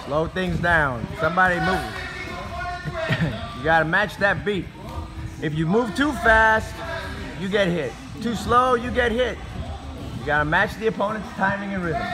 Slow things down. Somebody move. You gotta match that beat. If you move too fast, you get hit. Too slow, you get hit. You gotta match the opponent's timing and rhythm.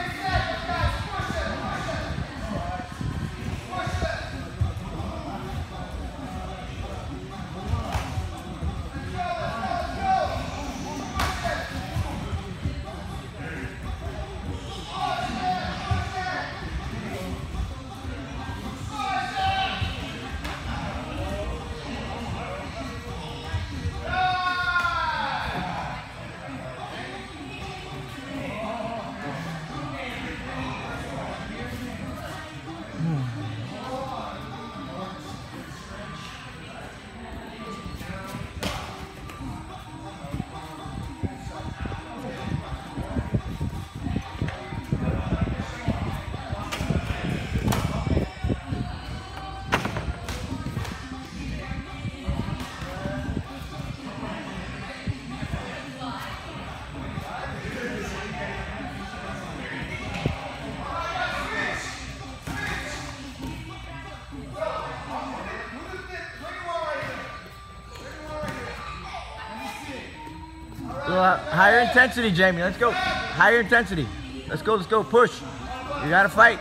Higher intensity, Jamie. Let's go. Higher intensity. Let's go. Let's go. Push. You gotta fight.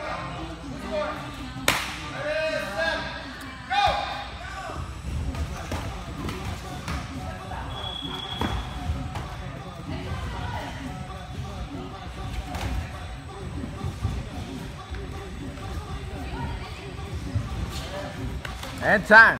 And time.